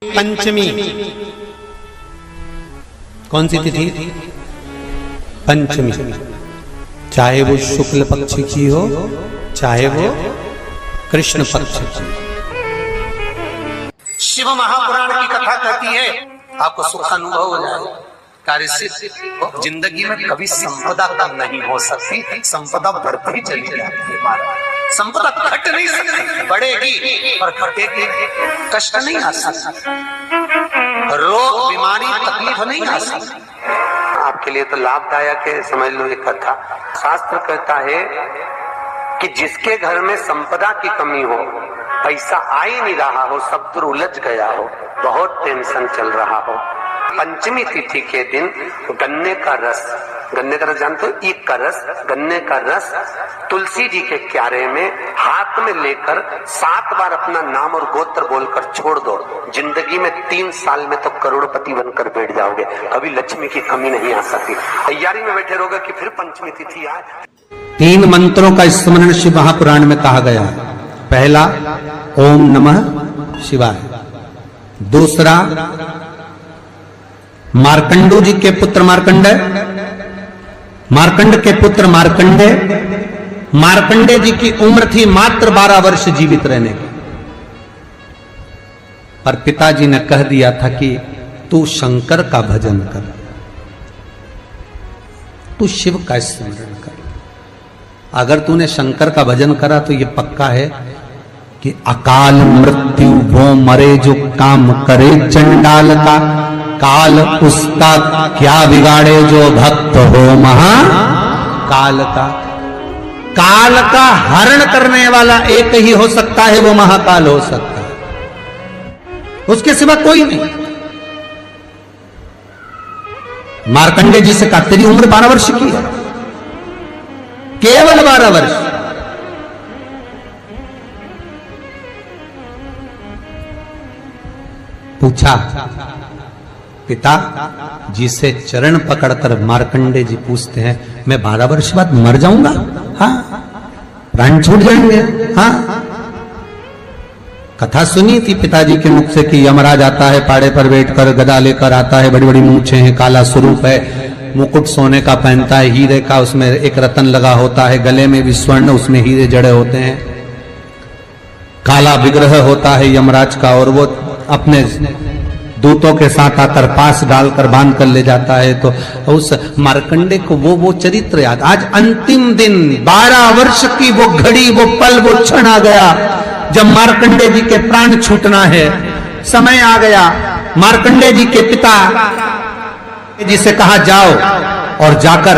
पंचमी कौन सी तिथि? पंचमी। चाहे वो शुक्ल पक्ष की हो चाहे वो कृष्ण पक्ष की। शिव महापुराण की कथा कहती है आपको सुख अनुभव हो जाए। कार्य सिद्ध। जिंदगी में कभी संपदा कम नहीं हो सकती, संपदा बढ़ती चली जाती है। संपदा घट नहीं सकती, बढ़ेगी और घटेगी। कष्ट नहीं आ सकता, रोग बीमारी तकलीफ नहीं आ सकती। आपके लिए तो लाभदायक है, समझ लो ये कथा। शास्त्र कहता है कि जिसके घर में संपदा की कमी हो, पैसा आ ही नहीं रहा हो, सब दूर उलझ गया हो, बहुत टेंशन चल रहा हो, पंचमी तिथि के दिन गन्ने का रस जानते हो? ईख का रस, गन्ने का रस तुलसी जी के क्यारे में हाथ में लेकर 7 बार अपना नाम और गोत्र बोलकर छोड़ दो। जिंदगी में 3 साल में तो करोड़पति बनकर बैठ जाओगे, कभी लक्ष्मी की कमी नहीं आ सकती। तैयारी में बैठे रहोगे कि फिर पंचमी तिथि आए। 3 मंत्रों का स्मरण शिव महापुराण में कहा गया है। पहला ओम नमः शिवाय, दूसरा मार्कंडू जी के पुत्र मार्कंडेय, मार्कंड के पुत्र मार्कंडेय। मार्कंडेय जी की उम्र थी मात्र 12 वर्ष जीवित रहने की, पर पिताजी ने कह दिया था कि तू शंकर का भजन कर, तू शिव का स्मरण कर। अगर तूने शंकर का भजन करा तो यह पक्का है कि अकाल मृत्यु वो मरे जो काम करे चंडाल का, काल उसका क्या बिगाड़े जो भक्त हो महाकाल का। काल का हरण करने वाला एक ही हो सकता है, वो महाकाल हो सकता है, उसके सिवा कोई नहीं। मार्कंडेय जी से कहा तेरी उम्र 12 वर्ष की है, केवल 12 वर्ष। पूछा पिता जी से चरण पकड़कर मार्कंडेय जी पूछते हैं मैं 12 वर्ष बाद मर जाऊंगा? हाँ, प्राण छूट जाएंगे। हाँ, कथा सुनी थी पिताजी के मुख से कि यमराज आता है, पाड़े पर बैठकर गदा लेकर आता है, बड़ी बड़ी मूंछें हैं, काला स्वरूप है, मुकुट सोने का पहनता है, हीरे का, उसमें एक रतन लगा होता है, गले में भी स्वर्ण, उसमें हीरे जड़े होते हैं, काला विग्रह होता है यमराज का, और वो अपने दूतों के साथ आकर पास डालकर बांध कर ले जाता है। तो उस मार्कंडेय को वो चरित्र याद। आज अंतिम दिन 12 वर्ष की वो घड़ी, वो पल, वो क्षण आ गया जब मार्कंडेय जी के प्राण छूटना है। समय आ गया। मार्कंडेय जी के पिता जी से कहा जाओ और जाकर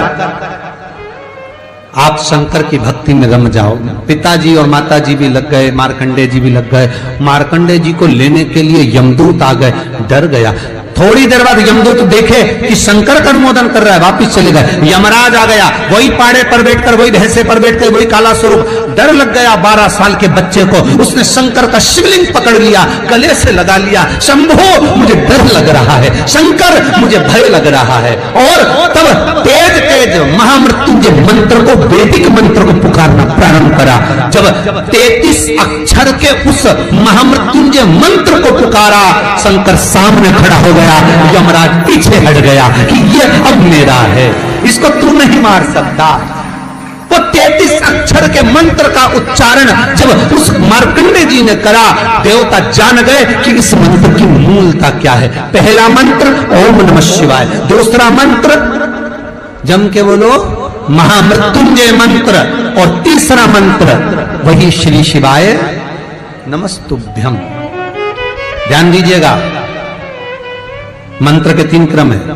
आप शंकर की भक्ति में रम जाओ। पिताजी और माताजी भी लग गए, मार्कंडेय जी भी लग गए। मार्कंडेय जी को लेने के लिए यमदूत आ गए, डर गया। थोड़ी देर बाद यमदूत देखे कि शंकर का अनुमोदन कर रहा है, वापिस चले गए। यमराज आ गया, वही पाड़े पर बैठकर, वही भैंसे पर बैठकर, वही काला स्वरूप। डर लग गया 12 साल के बच्चे को। उसने शंकर का शिवलिंग पकड़ लिया, गले से लगा लिया, शंभो मुझे डर लग रहा है, शंकर मुझे भय लग रहा है। और तब तेज तेज महामृत्युंजय मंत्र को, वैदिक मंत्र को पुकारना प्रारंभ करा। जब 33 अक्षर के उस महामृत्युंजय मंत्र को पुकारा, शंकर सामने खड़ा हो गया, यमराज पीछे हट गया कि ये अब मेरा है, इसको तू नहीं मार सकता। वो 33 अक्षर के मंत्र का उच्चारण जब उस मार्कंडेय जी ने करा, देवता जान गए कि इस मंत्र की मूलता क्या है। पहला मंत्र ओम नमः शिवाय, दूसरा मंत्र जम के बोलो महामृत्युंजय मंत्र, और तीसरा मंत्र वही श्री शिवाय नमस्तुभ्यम। ध्यान दीजिएगा, मंत्र के 3 क्रम है,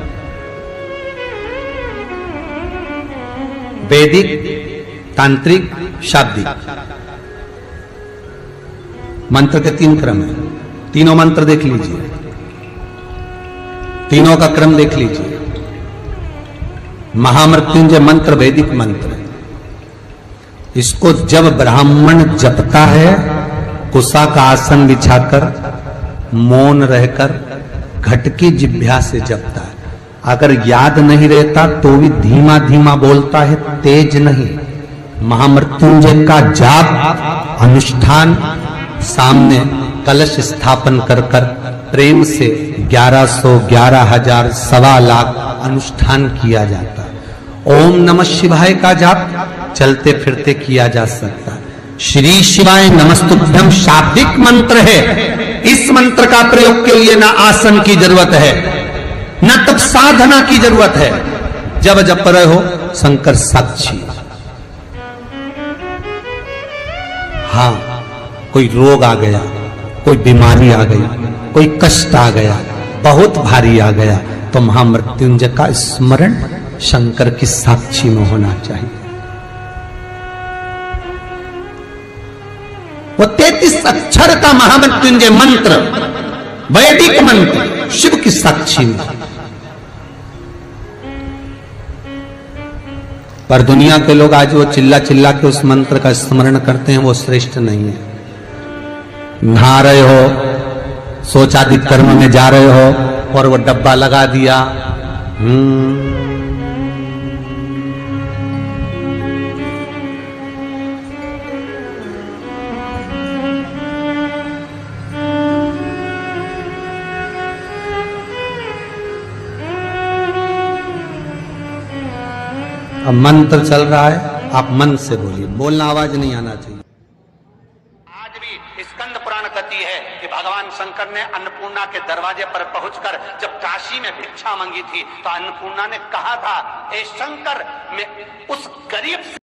वैदिक, तांत्रिक, शाब्दिक। मंत्र के 3 क्रम है। तीनों मंत्र देख लीजिए, तीनों का क्रम देख लीजिए। महामृत्युंजय मंत्र वैदिक मंत्र, इसको जब ब्राह्मण जपता है कुशा का आसन बिछाकर, मौन रहकर, घट की जिह्वा से जपता है। अगर याद नहीं रहता तो भी धीमा धीमा बोलता है, तेज नहीं। महामृत्युंजय का जाप अनुष्ठान, सामने कलश स्थापन कर कर प्रेम से 1100, 11,000, 1.25 लाख अनुष्ठान किया जाता है। ओम नमः शिवाय का जाप चलते फिरते किया जा सकता है। श्री शिवाय नमस्तुभ्यम शाब्दिक मंत्र है। इस मंत्र का प्रयोग के लिए ना आसन की जरूरत है, न तब साधना की जरूरत है। जब जप रहे हो शंकर साक्षी। हाँ, कोई रोग आ गया, कोई बीमारी आ गई, कोई कष्ट आ गया, बहुत भारी आ गया, तो महामृत्युंजय का स्मरण शंकर की साक्षी में होना चाहिए। वो 33 अक्षर का महामृत्युंजय मंत्र, वैदिक मंत्र, शिव की साक्षी में। पर दुनिया के लोग आज वो चिल्ला चिल्ला के उस मंत्र का स्मरण करते हैं, वो श्रेष्ठ नहीं है। नहा रहे हो, सोचादिक कर्म में जा रहे हो और वो डब्बा लगा दिया, अब मंत्र चल रहा है, आप मन से बोलिए, बोलना आवाज नहीं आना चाहिए। आज भी स्कंद पुराण कहती है कि भगवान शंकर ने अन्नपूर्णा के दरवाजे पर पहुंचकर जब काशी में भिक्षा मांगी थी तो अन्नपूर्णा ने कहा था, ए शंकर, मैं उस गरीब